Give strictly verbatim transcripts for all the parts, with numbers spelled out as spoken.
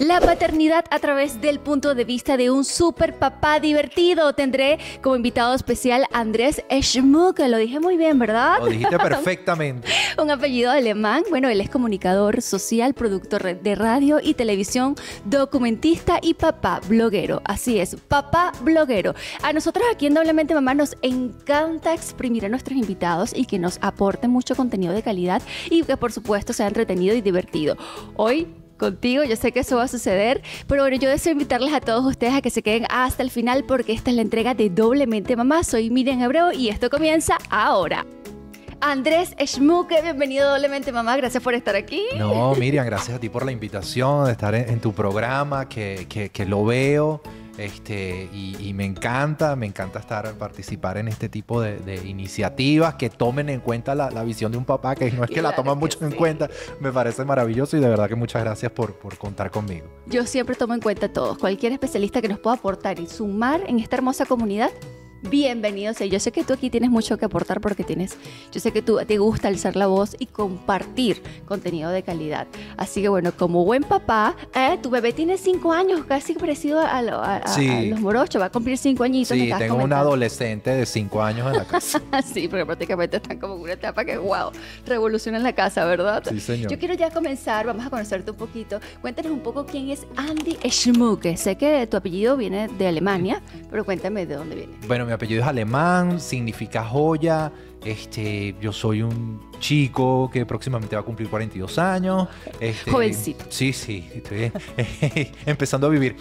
la paternidad a través del punto de vista de un super papá divertido. Tendré como invitado especial a Andrés Schmuck, lo dije muy bien, ¿verdad? Lo dijiste perfectamente. Un apellido alemán. Bueno, él es comunicador social, productor de radio y televisión, documentista y papá bloguero. Así es, papá bloguero. A nosotros aquí en Doblemente Mamá nos encanta exprimir a nuestros invitados y que nos aporten mucho contenido de calidad y que por supuesto sea entretenido y divertido. Hoy contigo, yo sé que eso va a suceder, pero bueno, yo deseo invitarles a todos ustedes a que se queden hasta el final porque esta es la entrega de Doblemente Mamá. Soy Miriam Abreu y esto comienza ahora. Andrés Schmuck, bienvenido a Doblemente Mamá, gracias por estar aquí. No, Miriam, gracias a ti por la invitación de estar en, en tu programa, que, que, que lo veo. Este, y, y me encanta, me encanta estar, participar en este tipo de, de iniciativas que tomen en cuenta la, la visión de un papá, que no es que claro la toman mucho sí. en cuenta, me parece maravilloso y de verdad que muchas gracias por, por contar conmigo. Yo siempre tomo en cuenta a todos, cualquier especialista que nos pueda aportar y sumar en esta hermosa comunidad. Bienvenidos. Yo sé que tú aquí tienes mucho que aportar porque tienes, yo sé que tú te gusta alzar la voz y compartir contenido de calidad. Así que bueno, como buen papá, eh, tu bebé tiene cinco años, casi parecido a, lo, a, sí. a los morochos, va a cumplir cinco añitos. Sí, tengo comentando. una adolescente de cinco años en la casa. Sí, porque prácticamente están como en una etapa que, wow, revoluciona en la casa, ¿verdad? Sí, señor. Yo quiero ya comenzar, vamos a conocerte un poquito. Cuéntanos un poco quién es Andy Schmuck. Sé que tu apellido viene de Alemania, pero cuéntame de dónde viene. Bueno, mi apellido es alemán, significa joya. Este, yo soy un chico que próximamente va a cumplir cuarenta y dos años. Este, Jovencito. Sí, sí, estoy empezando a vivir.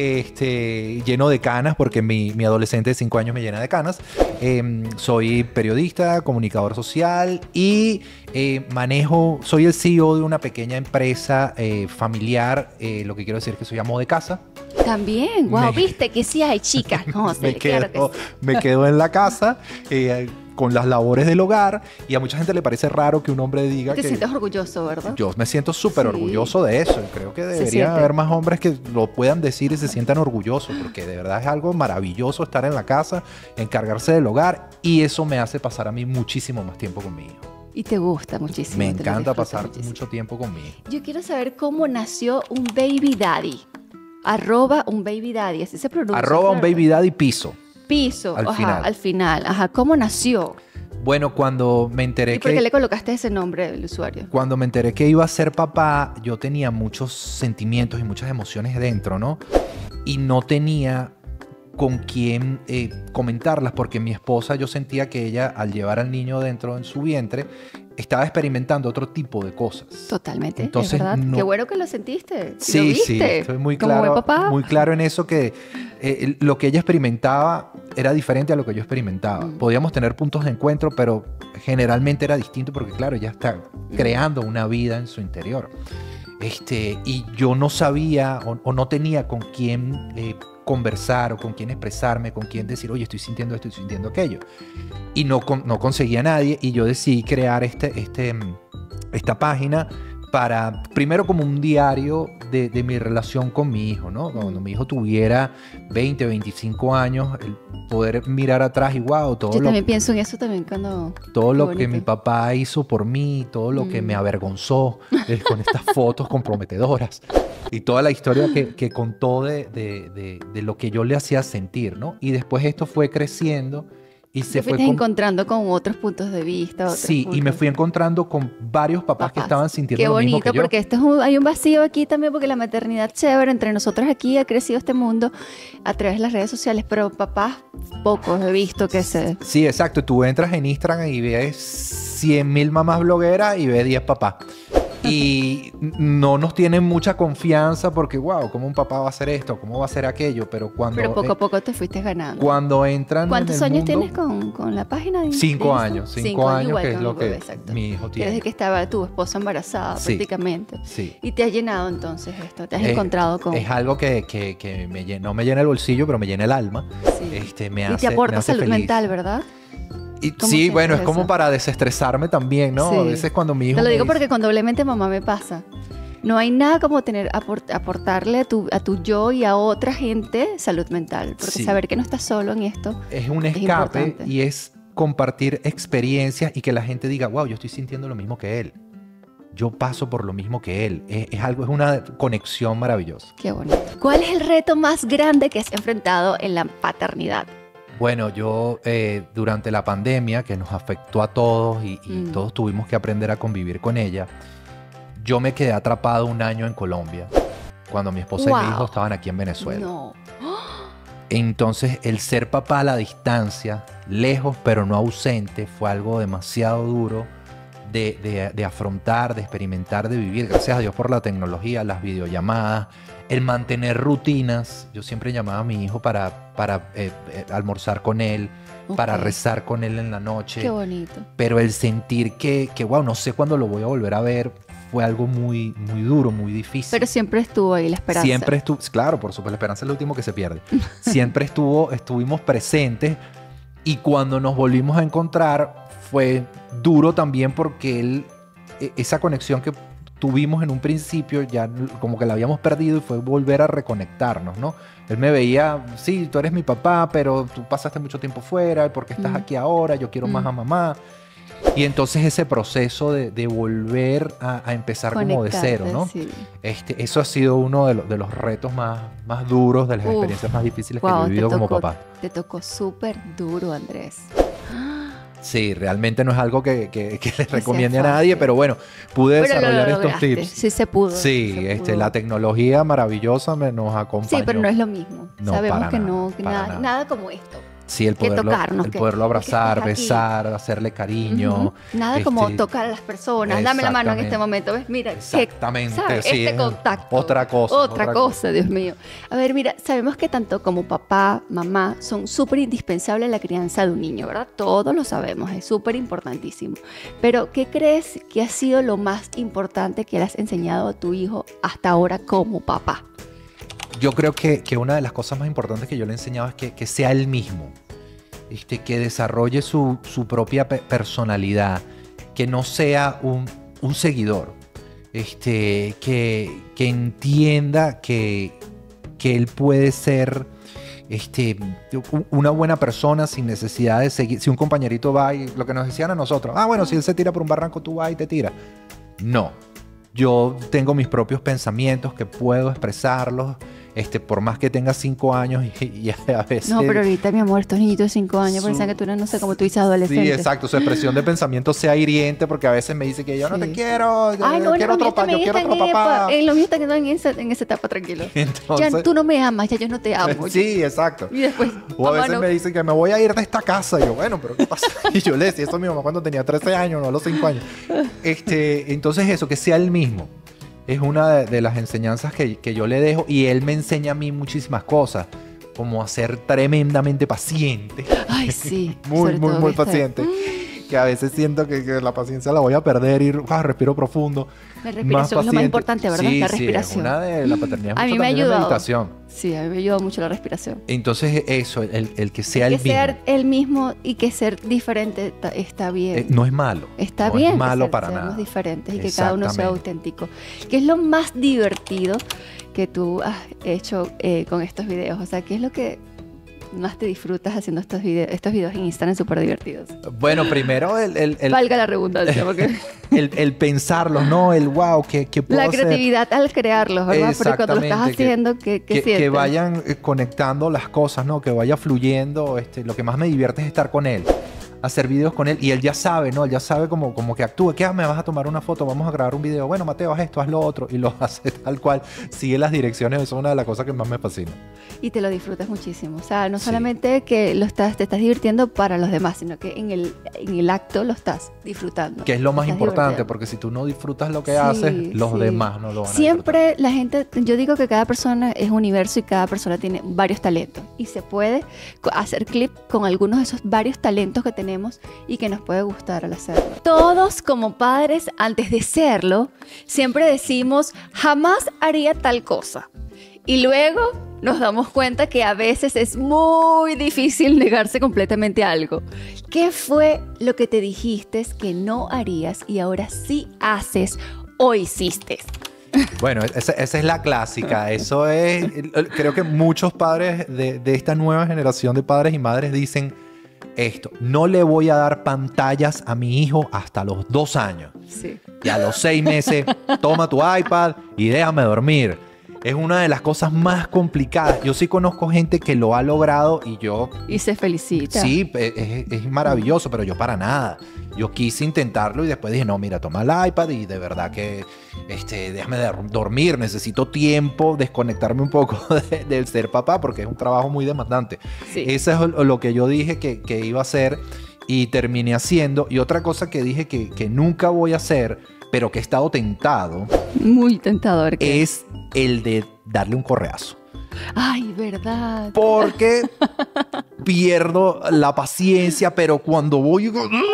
Este, lleno de canas, porque mi, mi adolescente de cinco años me llena de canas. Eh, soy periodista, comunicador social y eh, manejo, soy el C E O de una pequeña empresa eh, familiar. Eh, lo que quiero decir es que soy amo de casa. También, wow, me, viste que sí hay chicas. No, me, quedo, claro que sí. me quedo en la casa. Eh, con las labores del hogar, y a mucha gente le parece raro que un hombre diga te que... Te sientes orgulloso, ¿verdad? Yo me siento súper sí. orgulloso de eso, y creo que debería haber más hombres que lo puedan decir y se sientan orgullosos, porque de verdad es algo maravilloso estar en la casa, encargarse del hogar, y eso me hace pasar a mí muchísimo más tiempo con mi hijo. Y te gusta muchísimo. Me encanta pasar muchísimo. mucho tiempo con mi hijo. Yo quiero saber cómo nació un baby daddy. Arroba un baby daddy, así se pronuncia. Arroba un baby daddy piso. Piso, al ajá, final. al final. Ajá, ¿cómo nació? Bueno, cuando me enteré ¿Y por que... qué le colocaste ese nombre del usuario? Cuando me enteré que iba a ser papá, yo tenía muchos sentimientos y muchas emociones dentro, ¿no? Y no tenía con quién eh, comentarlas, porque mi esposa, yo sentía que ella, al llevar al niño dentro en su vientre, estaba experimentando otro tipo de cosas. Totalmente, Entonces, es verdad. No... Qué bueno que lo sentiste. Sí, ¿Lo viste? sí, estoy muy claro, papá? muy claro en eso, que eh, lo que ella experimentaba era diferente a lo que yo experimentaba. Mm. Podíamos tener puntos de encuentro, pero generalmente era distinto porque, claro, ella está mm. creando una vida en su interior. Este, y yo no sabía o, o no tenía con quién eh, conversar o con quién expresarme, con quién decir, oye, estoy sintiendo esto, estoy sintiendo aquello. Y no, no conseguía a nadie, y yo decidí crear este, este, esta página para, primero como un diario de, de mi relación con mi hijo, ¿no? Cuando mi hijo tuviera veinte, veinticinco años, el poder mirar atrás y wow, todo yo lo... Yo también pienso en eso también cuando... Todo lo bonito. que mi papá hizo por mí, todo lo mm. que me avergonzó eh, con estas fotos comprometedoras. Y toda la historia que, que contó de, de, de, de lo que yo le hacía sentir, ¿no? Y después esto fue creciendo y se fue... Te fuiste encontrando con otros puntos de vista. Otros sí, puntos. Y me fui encontrando con varios papás, papás. que estaban sintiendo Qué lo mismo que yo. Qué bonito, porque esto es un, hay un vacío aquí también, porque la maternidad chévere entre nosotros aquí ha crecido este mundo a través de las redes sociales, pero papás pocos he visto que se... Sí, exacto. Tú entras en Instagram y ves cien mil mamás blogueras y ves diez papás. Y no nos tienen mucha confianza porque, wow, ¿cómo un papá va a hacer esto? ¿Cómo va a hacer aquello? Pero cuando... Pero poco a poco te fuiste ganando. Cuando entran ¿Cuántos en el años mundo, tienes con, con la página? De cinco de años. Cinco, cinco años, igual que es lo que bebé, mi hijo tiene. Desde que estaba tu esposa embarazada, sí, prácticamente. Sí. Y te ha llenado entonces esto, te has es, encontrado con... Es algo que, que, que me llena, no me llena el bolsillo, pero me llena el alma. Sí. Este, me y hace, te aporta me hace salud feliz. mental, ¿verdad? Y, sí, bueno, es como eso? Para desestresarme también, ¿no? Sí. A veces cuando mi hijo Te lo digo dice... porque con Doblemente Mamá me pasa. No hay nada como tener aport, aportarle a tu, a tu yo y a otra gente salud mental. Porque sí. saber que no estás solo en esto es un escape y es compartir experiencias y que la gente diga, wow, yo estoy sintiendo lo mismo que él. yo paso por lo mismo que él. Es, es algo, es una conexión maravillosa. Qué bonito. ¿Cuál es el reto más grande que has enfrentado en la paternidad? Bueno, yo eh, durante la pandemia, que nos afectó a todos y, y mm. todos tuvimos que aprender a convivir con ella, yo me quedé atrapado un año en Colombia, cuando mi esposa wow. y mi hijo estaban aquí en Venezuela. No. Entonces, el ser papá a la distancia, lejos pero no ausente, fue algo demasiado duro de, de, de afrontar, de experimentar, de vivir. Gracias a Dios por la tecnología, las videollamadas, el mantener rutinas. Yo siempre llamaba a mi hijo para, para eh, eh, almorzar con él, okay. para rezar con él en la noche. Qué bonito. Pero el sentir que, que, wow, no sé cuándo lo voy a volver a ver, fue algo muy, muy duro, muy difícil. Pero siempre estuvo ahí la esperanza. Siempre estuvo, claro, por supuesto, la esperanza es lo último que se pierde. Siempre estuvo, estuvimos presentes, y cuando nos volvimos a encontrar fue duro también porque él, esa conexión que tuvimos en un principio ya como que la habíamos perdido, y fue volver a reconectarnos, ¿no? Él me veía, sí, tú eres mi papá, pero tú pasaste mucho tiempo fuera, ¿por qué estás mm. aquí ahora? Yo quiero mm. más a mamá. Y entonces ese proceso de, de volver a, a empezar como de cero, ¿no? Sí. Este, eso ha sido uno de, lo, de los retos más, más duros, de las Uf, experiencias más difíciles wow, que he vivido tocó, como papá. Te tocó súper duro, Andrés. Sí, realmente no es algo que, que, que les recomiende a nadie, pero bueno, pude pero desarrollar estos tips. Sí se pudo. Sí, se este, pudo. La tecnología maravillosa me, nos acompañó. Sí, pero no es lo mismo. No, Sabemos que nada, no, que nada, nada. nada como esto. Sí, el poderlo, tocarnos, el que, poderlo abrazar, que besar, hacerle cariño. Uh-huh. Nada este, como tocar a las personas. Dame la mano en este momento. ¿Ves? Mira, exactamente. Que, ¿sabes? Sí, este contacto. Otra cosa. Otra, otra cosa, cosa, Dios mío. A ver, mira, sabemos que tanto como papá, mamá, son súper indispensables en la crianza de un niño, ¿verdad? Todos lo sabemos, es súper importantísimo. Pero, ¿qué crees que ha sido lo más importante que le has enseñado a tu hijo hasta ahora como papá? Yo creo que, que una de las cosas más importantes que yo le he enseñado es que, que sea él mismo. Este, que desarrolle su, su propia pe- personalidad, que no sea un, un seguidor, este, que, que entienda que, que él puede ser este, una buena persona sin necesidad de seguir. Si un compañerito va y lo que nos decían a nosotros, ah, bueno, si él se tira por un barranco, tú vas y te tiras. No, yo tengo mis propios pensamientos que puedo expresarlos. Este, por más que tenga cinco años y, y a veces... No, pero ahorita, mi amor, estos niñitos de cinco años, su... pensan que tú eres, no sé, como tú dices, adolescente. Sí, exacto. Su expresión de pensamiento sea hiriente, porque a veces me dice que yo sí. no te quiero, yo, Ay, no, quiero otro papá, yo quiero otro papá. En lo mío está quedando en esa, en esa etapa, tranquilo. Entonces, ya tú no me amas, ya yo no te amo. Sí, exacto. Y después... O a veces no... me dicen que me voy a ir de esta casa. Y yo, bueno, pero ¿qué pasa? Y yo le decía eso a mi mamá cuando tenía trece años, no a los cinco años. Este, entonces eso, que sea él mismo. Es una de, de las enseñanzas que, que yo le dejo, y él me enseña a mí muchísimas cosas, como a ser tremendamente paciente. Ay, sí. muy, muy, muy paciente. Que a veces siento que, que la paciencia la voy a perder, ir, ah, respiro profundo. La respiración es lo más importante, ¿verdad? Sí, la respiración. Sí, una de la paternidad a mí me ha ayudado. Meditación. Sí, a mí me ayuda mucho la respiración. Entonces eso, el, el que sea el el que mismo. ser el mismo y que ser diferente está bien. Eh, no es malo. Está no bien. Es malo que para seamos nada. diferentes y que cada uno sea auténtico. ¿Qué es lo más divertido que tú has hecho eh, con estos videos? O sea, ¿qué es lo que más te disfrutas haciendo estos videos? Estos videos en Instagram súper divertidos. Bueno, primero el... el, el Valga la redundancia. Porque... el, el pensarlos, ¿no? El wow, ¿qué, qué puedo La hacer? creatividad al crearlos, ¿verdad? Porque cuando lo estás haciendo, ¿qué, qué que, sientes? que vayan conectando las cosas, ¿no? Que vaya fluyendo. Este, lo que más me divierte es estar con él. Hacer videos con él, y él ya sabe, ¿no? Él ya sabe como, como que actúa. ¿Qué? Me vas a tomar una foto, vamos a grabar un video. Bueno, Mateo, haz esto, haz lo otro. Y lo hace tal cual. Sigue las direcciones. Eso es una de las cosas que más me fascina. Y te lo disfrutas muchísimo. O sea, no sí. solamente que lo estás, te estás divirtiendo para los demás, sino que en el, en el acto lo estás disfrutando. Que es lo más importante, porque si tú no disfrutas lo que sí, haces, los sí. demás no lo van a Siempre disfrutar. La gente, yo digo que cada persona es un universo y cada persona tiene varios talentos. Y se puede hacer clip con algunos de esos varios talentos que tenemos y que nos puede gustar al hacerlo. Todos como padres, antes de serlo, siempre decimos, jamás haría tal cosa. Y luego nos damos cuenta que a veces es muy difícil negarse completamente a algo. ¿Qué fue lo que te dijiste que no harías y ahora sí haces o hiciste? Bueno, esa, esa es la clásica. Eso es, creo que muchos padres de, de esta nueva generación de padres y madres dicen, esto, no le voy a dar pantallas a mi hijo hasta los dos años. Sí. Y a los seis meses, toma tu iPad y déjame dormir. Es una de las cosas más complicadas. Yo sí conozco gente que lo ha logrado y yo... Y se felicita. Sí, es, es maravilloso, pero yo para nada. Yo quise intentarlo y después dije, no, mira, toma el iPad y de verdad que este, déjame de dormir. Necesito tiempo, desconectarme un poco de, del ser papá porque es un trabajo muy demandante. Sí. Eso es lo que yo dije que, que iba a hacer y terminé haciendo. Y otra cosa que dije que, que nunca voy a hacer, pero que he estado tentado... Muy tentador. ¿Qué? Es el de darle un correazo. Ay, verdad. Porque pierdo la paciencia, pero cuando voy...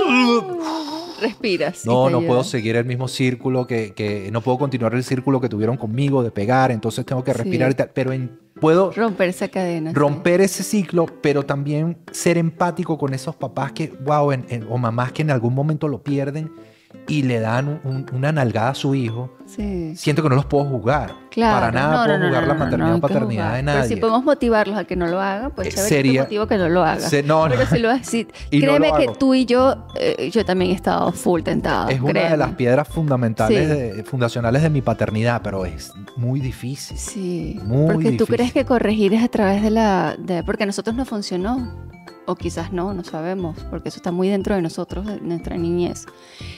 Respiras. No, no ayuda. puedo seguir el mismo círculo, que, que no puedo continuar el círculo que tuvieron conmigo de pegar, entonces tengo que respirar Sí. y tal, pero en, puedo Romper esa cadena. romper ese ciclo, pero también ser empático con esos papás que, wow, en, en, o mamás que en algún momento lo pierden y le dan un, un, una nalgada a su hijo. Sí. Siento que no los puedo jugar. Claro. Para nada no, puedo no, no, jugar no, la no, maternidad no, o paternidad jugar. de nadie. Pero si podemos motivarlos a que no lo hagan, pues Eh, chévere, sería- te motivo que no lo hagan. Se- no, no. Pero si lo haces, sí, Y no créeme lo que hago. tú y yo, eh, yo también he estado full tentada. Es una créeme. de las piedras fundamentales, Sí. de- fundacionales de mi paternidad, pero es muy difícil. Sí, Muy porque tú difícil. crees que corregir es a través de la... De, porque a nosotros no funcionó, o quizás no, no sabemos, porque eso está muy dentro de nosotros, de nuestra niñez.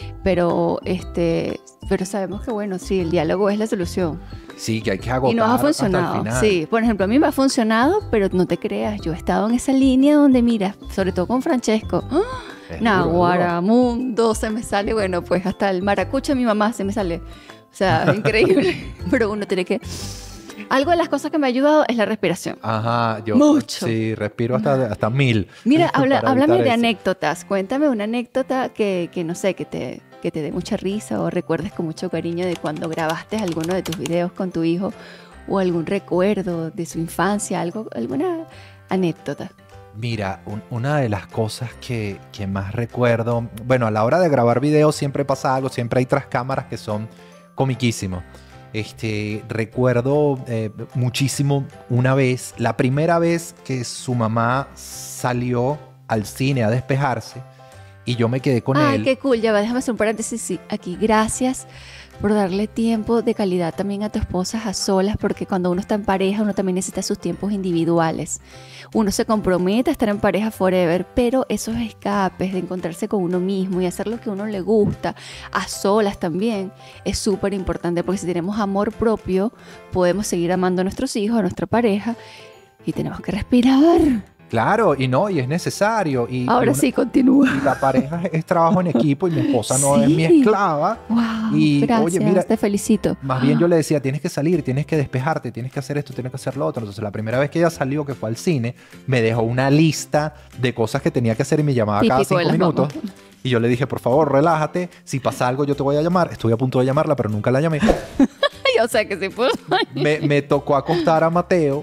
Pero, este, pero sabemos que, bueno, sí, el diálogo es la solución. Sí, que hay que agotar Y nos ha hasta el funcionado. final. Sí, por ejemplo, a mí me ha funcionado, pero no te creas, yo he estado en esa línea donde, mira, sobre todo con Francesco, ¡ah! Es Naguará, mundo, se me sale, bueno, pues hasta el maracucho de mi mamá se me sale. O sea, increíble. Pero uno tiene que... Algo de las cosas que me ha ayudado es la respiración. Ajá, yo Mucho. sí, respiro hasta, hasta mil. Mira, habla, para háblame evitar de eso. anécdotas. Cuéntame una anécdota que, que no sé, que te, que te dé mucha risa o recuerdes con mucho cariño de cuando grabaste alguno de tus videos con tu hijo o algún recuerdo de su infancia, algo, alguna anécdota. Mira, un- una de las cosas que, que más recuerdo, bueno, a la hora de grabar videos siempre pasa algo, siempre hay tras cámaras que son comiquísimos. Este, recuerdo eh, muchísimo una vez, la primera vez que su mamá salió al cine a despejarse y yo me quedé con Ay, él. qué cool. Ya va, déjame hacer un paréntesis sí, aquí. Gracias por darle tiempo de calidad también a tu esposa a solas, porque cuando uno está en pareja, uno también necesita sus tiempos individuales. Uno se compromete a estar en pareja forever, pero esos escapes de encontrarse con uno mismo y hacer lo que a uno le gusta, a solas también, es súper importante, porque si tenemos amor propio, podemos seguir amando a nuestros hijos, a nuestra pareja, y tenemos que respirar. Claro, y no, y es necesario. Y, y Ahora una- sí, continúa. y la pareja es trabajo en equipo y mi esposa no es mi Sí. esclava. Wow, Y, gracias, oye, mira, te felicito. Más bien yo le decía, tienes que salir, tienes que despejarte, tienes que hacer esto, tienes que hacer lo otro. Entonces la primera vez que ella salió, que fue al cine, me dejó una lista de cosas que tenía que hacer y me llamaba cada Típico de cinco las minutos. mamás. Y yo le dije, por favor, relájate. Si pasa algo, yo te voy a llamar. Estuve a punto de llamarla, pero nunca la llamé. Ay, o sea que sí fue. Me, me tocó acostar a Mateo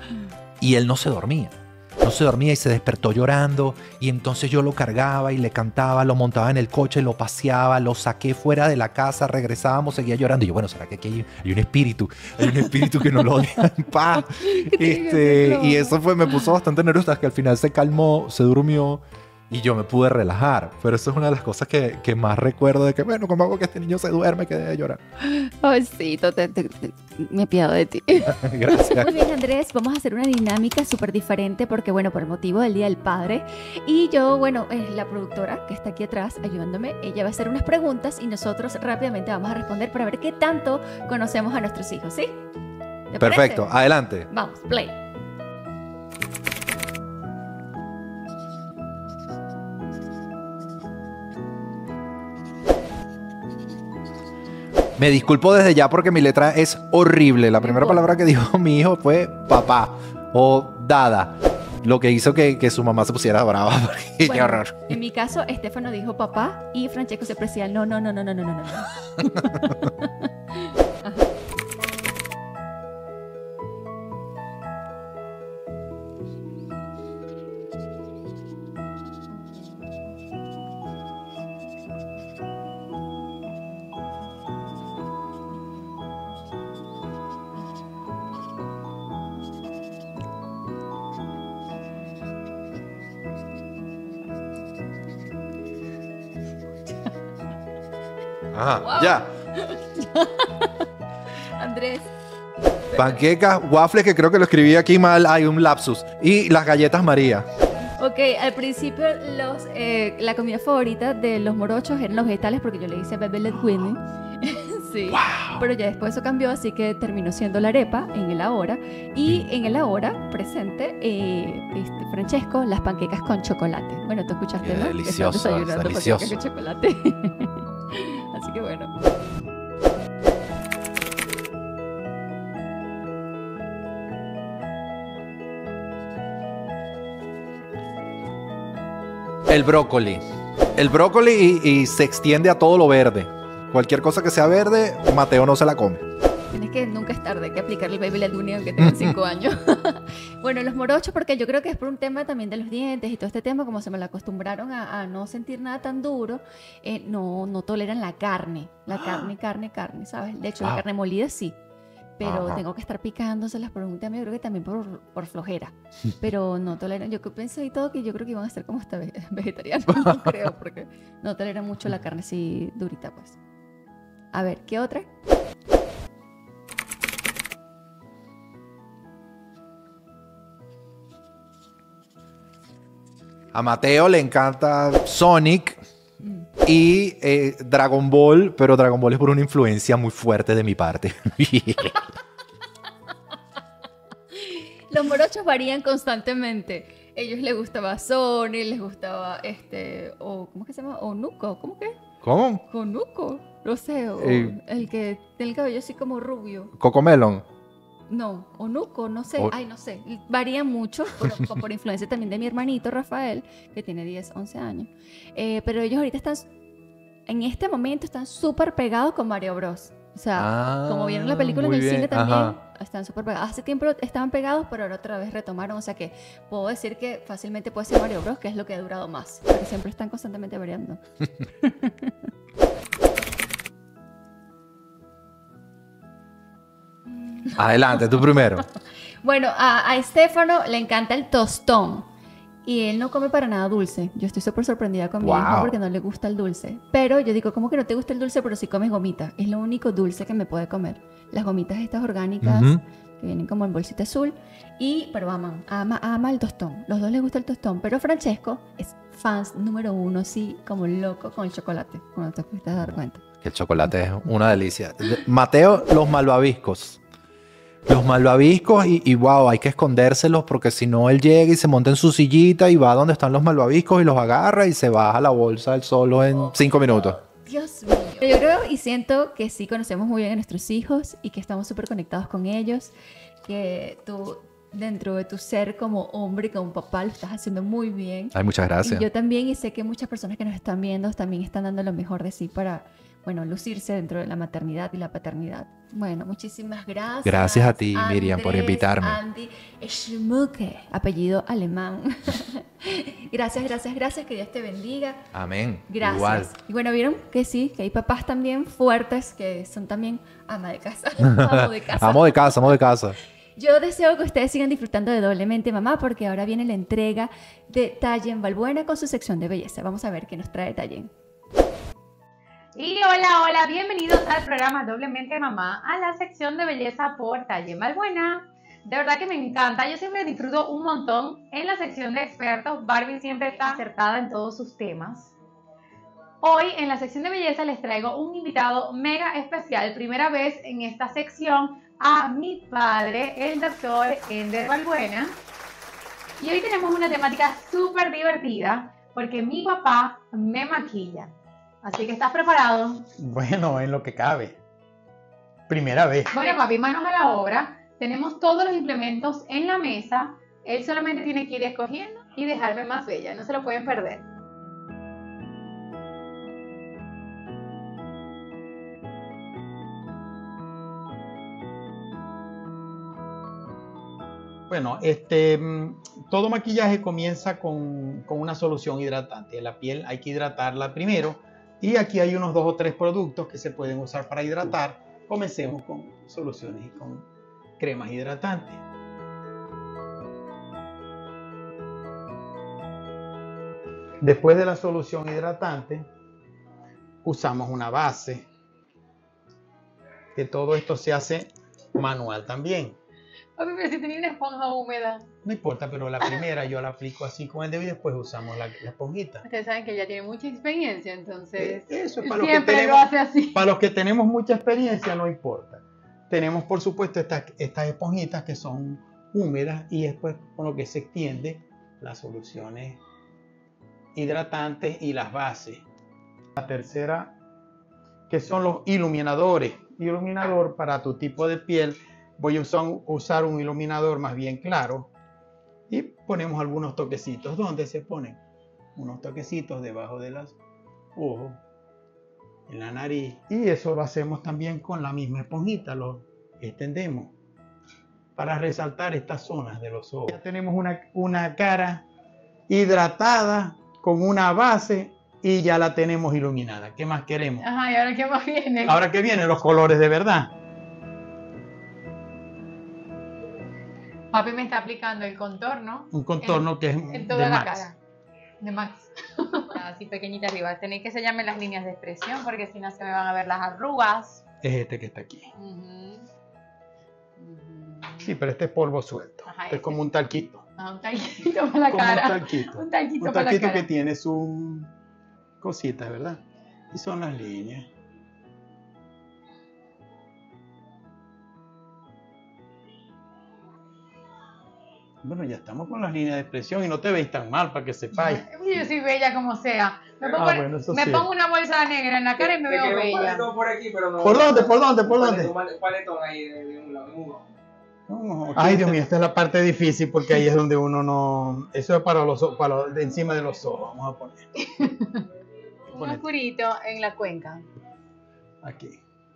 y él no se dormía. No se dormía y se despertó llorando. Y entonces yo lo cargaba y le cantaba, lo montaba en el coche, lo paseaba, lo saqué fuera de la casa, regresábamos, seguía llorando. Y yo, bueno, ¿será que aquí hay, hay un espíritu? Hay un espíritu que no lo deja en paz. Este, y eso fue, me puso bastante nervioso hasta que al final se calmó, se durmió. Y yo me pude relajar. Pero eso es una de las cosas que, que más recuerdo de que, bueno, ¿cómo hago que este niño se duerme que deje de llorar? Ay, sí, te, te- te- me apiado de ti. Gracias. Muy bien, Andrés, vamos a hacer una dinámica súper diferente porque, bueno, por el motivo del Día del Padre. Y yo, bueno, es la productora que está aquí atrás ayudándome. Ella va a hacer unas preguntas y nosotros rápidamente vamos a responder para ver qué tanto conocemos a nuestros hijos, ¿sí? ¿Te Perfecto, parece? adelante. Vamos, play. Me disculpo desde ya porque mi letra es horrible. La primera importa. palabra que dijo mi hijo fue papá o dada. Lo que hizo que, que su mamá se pusiera brava. Porque, qué Bueno, horror. en mi caso, Estefano dijo papá y Francesco se decía no, no, no, no, no, no, no, no. Ajá, Wow. ya. Andrés. Panquecas, waffles, que creo que lo escribí aquí mal, hay un lapsus. Y las galletas María. Ok, al principio los, eh, la comida favorita de los morochos eran los vegetales porque yo le hice Bebe Let Whitney. Sí, Wow. pero ya después eso cambió, así que terminó siendo la arepa en el ahora. Y en el ahora presente, eh, este, Francesco, las panquecas con chocolate. Bueno, tú escuchaste, Qué ¿no? Que están delicioso, desayunando delicioso. panquecas con chocolate. Así que bueno. El brócoli. El brócoli y, y se extiende a todo lo verde. Cualquier cosa que sea verde, Mateo no se la come. Tienes que nunca es tarde, hay que aplicar el Baby Led Weaning aunque tengan cinco años. Bueno, los morochos, porque yo creo que es por un tema también de los dientes y todo este tema, como se me lo acostumbraron a, a no sentir nada tan duro, eh, no, no toleran la carne. La carne, carne, carne, ¿sabes? De hecho, la Ah. carne molida sí. Pero Ajá. tengo que estar picándoselas por un tema, yo creo que también por, por flojera. Pero no toleran, yo que pensé y todo que yo creo que iban a ser como hasta ve- vegetarianos, no creo, porque no toleran mucho la carne así durita, pues. A ver, ¿qué otra? A Mateo le encanta Sonic Mm. y eh, Dragon Ball, pero Dragon Ball es por una influencia muy fuerte de mi parte. Los morochos varían constantemente. Ellos les gustaba Sony, les gustaba este, o ¿cómo que se llama? Onuco, ¿cómo que? ¿Cómo? Onuco, no sé, o Eh. el que tiene el cabello así como rubio. Cocomelon. No, Onuco, no sé, O- ay, no sé. Varían mucho por, por influencia también de mi hermanito Rafael, que tiene diez, once años. Eh, pero ellos ahorita están, en este momento están súper pegados con Mario Bros. O sea, Ah, como vieron la película en muy el cine bien, también, ajá. están súper pegados. Hace tiempo estaban pegados, pero ahora otra vez retomaron. O sea que puedo decir que fácilmente puede ser Mario Bros, que es lo que ha durado más. Pero siempre están constantemente variando. Adelante, tú primero. Bueno, a, a Estefano le encanta el tostón. Y él no come para nada dulce. Yo estoy súper sorprendida con mi Wow. hijo porque no le gusta el dulce. Pero yo digo, ¿cómo que no te gusta el dulce? Pero si comes gomita. Es lo único dulce que me puede comer. Las gomitas estas orgánicas Ujú. que vienen como en bolsita azul. Y, pero aman, ama, ama el tostón. Los dos les gusta el tostón. Pero Francesco es fans número uno, sí, como loco con el chocolate. Cuando te pudiste dar cuenta. Que el chocolate es una delicia. De- Mateo, los malvaviscos. Los malvaviscos y, y wow, hay que escondérselos porque si no él llega y se monta en su sillita y va donde están los malvaviscos y los agarra y se baja la bolsa él solo en cinco minutos. Dios mío. Yo creo y siento que sí conocemos muy bien a nuestros hijos y que estamos súper conectados con ellos. Que tú, dentro de tu ser como hombre, como papá, lo estás haciendo muy bien. Ay, muchas gracias. Y yo también, y sé que muchas personas que nos están viendo también están dando lo mejor de sí para, bueno, lucirse dentro de la maternidad y la paternidad. Bueno, muchísimas gracias. Gracias a ti, Miriam, por invitarme. Andy Schmucke, apellido alemán. Gracias, gracias, gracias. Que Dios te bendiga. Amén. Gracias. Igual. Y bueno, vieron que sí, que hay papás también fuertes que son también ama de casa. Amo de casa. Amo de casa, amo de casa. Yo deseo que ustedes sigan disfrutando de Doblemente Mamá porque ahora viene la entrega de Tallen Balbuena con su sección de belleza. Vamos a ver qué nos trae Tallen. Y hola, hola, bienvenidos al programa Doblemente Mamá, a la sección de belleza por Tallen Balbuena. De verdad que me encanta, yo siempre disfruto un montón en la sección de expertos. Barbie siempre está acertada en todos sus temas. Hoy en la sección de belleza les traigo un invitado mega especial, primera vez en esta sección, a mi padre, el doctor Ender Balbuena. Y hoy tenemos una temática súper divertida porque mi papá me maquilla. Así que, ¿estás preparado? Bueno, en lo que cabe. Primera vez. Bueno, papi, manos a la obra. Tenemos todos los implementos en la mesa. Él solamente tiene que ir escogiendo y dejarme más bella. No se lo pueden perder. Bueno, este, mm, todo maquillaje comienza con, con una solución hidratante. La piel hay que hidratarla primero. Y aquí hay unos dos o tres productos que se pueden usar para hidratar. Comencemos con soluciones y con cremas hidratantes. Después de la solución hidratante, usamos una base. que todo esto se hace manual también. Papi, pero si tenía una esponja húmeda. No importa, pero la primera yo la aplico así con el dedo y después usamos la, la esponjita. Ustedes saben que ya tiene mucha experiencia, entonces Eh, Eso es para los, que siempre tenemos, lo hace así. para los que tenemos mucha experiencia, no importa. Tenemos, por supuesto, estas, estas esponjitas que son húmedas y después con lo que se extiende las soluciones hidratantes y las bases. La tercera, que son los iluminadores. Iluminador para tu tipo de piel. Voy a usar, usar un iluminador más bien claro y ponemos algunos toquecitos. ¿Dónde se ponen? Unos toquecitos debajo de los ojos, en la nariz. Y eso lo hacemos también con la misma esponjita, lo extendemos para resaltar estas zonas de los ojos. Ya tenemos una, una cara hidratada con una base y ya la tenemos iluminada. ¿Qué más queremos? Ajá, ¿y ahora qué más viene? Ahora que vienen los colores de verdad. Papi me está aplicando el contorno. Un contorno en, que es en toda de la Max. cara. De Max. Así pequeñita arriba. Tenéis que sellarme las líneas de expresión porque si no se me van a ver las arrugas. Es este que está aquí. Uh-huh. Uh-huh. Sí, pero este es polvo suelto. Ajá, Este es este. como un talquito. Ah, un talquito para la Como cara. un talquito. Un talquito Un para la talquito cara. que tiene sus cositas, ¿verdad? Y son las líneas. Bueno, ya estamos con las líneas de expresión y no te veis tan mal para que sepáis. Yo soy bella como sea. Me pongo, Ah, bueno, eso me sí. pongo una bolsa negra en la cara y me Te veo quedó un bella. paletón por aquí, pero no. ¿Por dónde? ¿Por dónde? ¿Por dónde? Un paletón- un paletón ahí de, de un lado, de uno. No, ay, Dios mío, esta es la parte difícil porque ahí es donde uno no... Eso es para los ojos, para los- de encima de los ojos. Vamos a poner. Un oscurito en la cuenca. Aquí.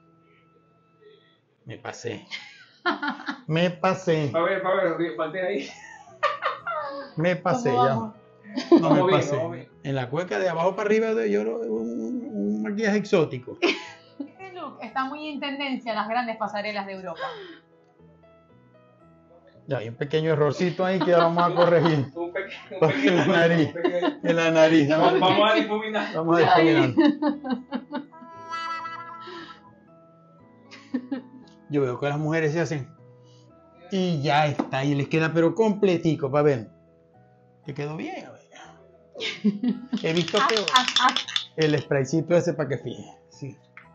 Me pasé. Me pasé. A ver, a ver, falté ahí. Me pasé ¿Cómo ya. vamos? No Vamos me bien, pasé. vamos bien. En la cuenca de abajo para arriba de yo un, un maquillaje exótico. Este look está muy en tendencia en las grandes pasarelas de Europa. Ya hay un pequeño errorcito ahí que vamos a corregir. Un pequeño, un En pequeño, la nariz. un pequeño- En la nariz. Vamos, Vamos, vamos a difuminar. vamos a difuminar. Yo veo que las mujeres se hacen y ya está, y les queda pero completico, para ver. ¿Te quedó bien? A ver. He visto que Ah, ah. el spraycito ese para que fije. Sí,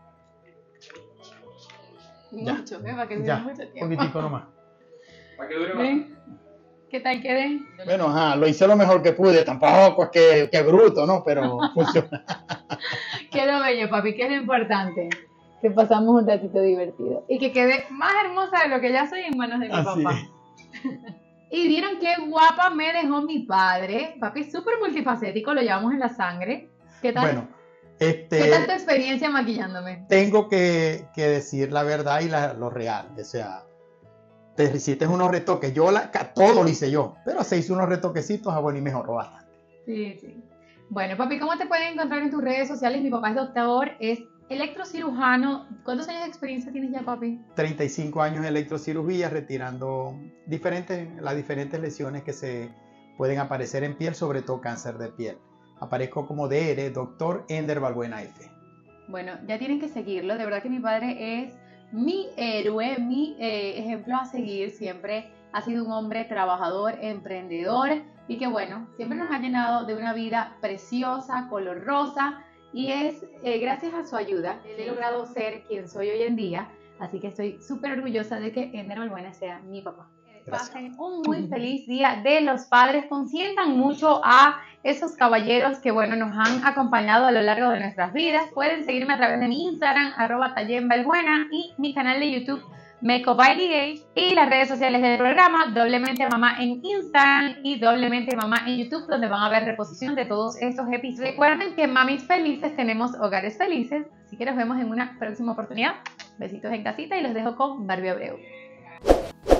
Ya. Mucho, ¿eh? Para que dure ya, mucho un tiempo. poquitico nomás. Para que dure más. ¿Ven? ¿Qué tal quedé? Bueno, ajá, lo hice lo mejor que pude, tampoco es que, que bruto, ¿no? Pero funciona. Quedó bello, papi, que es lo importante. Que pasamos un ratito divertido. Y que quede más hermosa de lo que ya soy en manos de mi Así papá. Y vieron qué guapa me dejó mi padre. Papi es súper multifacético, lo llevamos en la sangre. ¿Qué tal? Bueno, ¿Qué este, tal tu experiencia maquillándome? tengo que, que decir la verdad y la- lo real. O sea, te hiciste unos retoques. Yo la, ca- todo lo hice yo, pero se hizo unos retoquecitos, ah, bueno, y mejoró bastante. Sí, sí. Bueno, papi, ¿cómo te pueden encontrar en tus redes sociales? Mi papá es doctor, es electrocirujano. ¿Cuántos años de experiencia tienes ya, papi? treinta y cinco años de electrocirugía, retirando diferentes, las diferentes lesiones que se pueden aparecer en piel, sobre todo cáncer de piel. Aparezco como D R, doctor Ender Balbuena F. Bueno, ya tienen que seguirlo. De verdad que mi padre es mi héroe, mi eh, ejemplo a seguir. Siempre ha sido un hombre trabajador, emprendedor y que bueno, siempre nos ha llenado de una vida preciosa, color rosa. Y es eh, gracias a su ayuda que he logrado ser quien soy hoy en día. Así que estoy súper orgullosa de que Ender Balbuena sea mi papá. Gracias. Pasen un muy feliz día de los padres. Consientan mucho a esos caballeros que bueno nos han acompañado a lo largo de nuestras vidas. Pueden seguirme a través de mi Instagram, arroba tallenbalbuena, y mi canal de YouTube, Makeup by D H, y las redes sociales del programa, Doblemente Mamá en Instagram y Doblemente Mamá en YouTube, donde van a ver reposición de todos estos episodios. Recuerden que mamis felices tenemos hogares felices, así que nos vemos en una próxima oportunidad. Besitos en casita y los dejo con Barbie Abreu.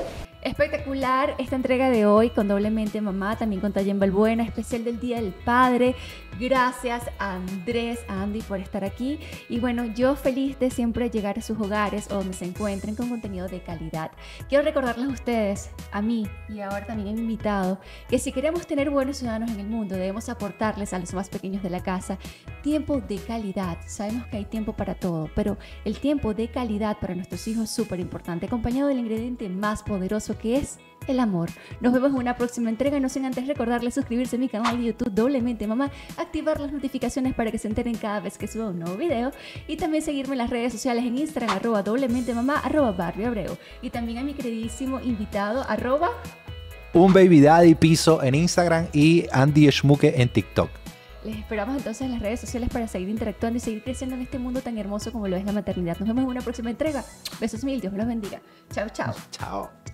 Espectacular esta entrega de hoy con Doblemente Mamá, también con Taller Balbuena, especial del Día del Padre. Gracias a Andrés, a Andy por estar aquí. Y bueno, yo feliz de siempre llegar a sus hogares o donde se encuentren con contenido de calidad. Quiero recordarles a ustedes, a mí y ahora también a mi invitado, que si queremos tener buenos ciudadanos en el mundo, debemos aportarles a los más pequeños de la casa tiempo de calidad. Sabemos que hay tiempo para todo, pero el tiempo de calidad para nuestros hijos es súper importante, acompañado del ingrediente más poderoso que es el amor. Nos vemos en una próxima entrega, no sin antes recordarles suscribirse a mi canal de YouTube Doblemente Mamá, activar las notificaciones para que se enteren cada vez que suba un nuevo video y también seguirme en las redes sociales en Instagram, arroba Doblemente Mamá, arroba Barbie Abreu, y también a mi queridísimo invitado, arroba Un Baby Daddy Piso en Instagram y Andy Schmuke en TikTok. Les esperamos entonces en las redes sociales para seguir interactuando y seguir creciendo en este mundo tan hermoso como lo es la maternidad. Nos vemos en una próxima entrega. Besos mil, Dios los bendiga. Chao, chao. Chao.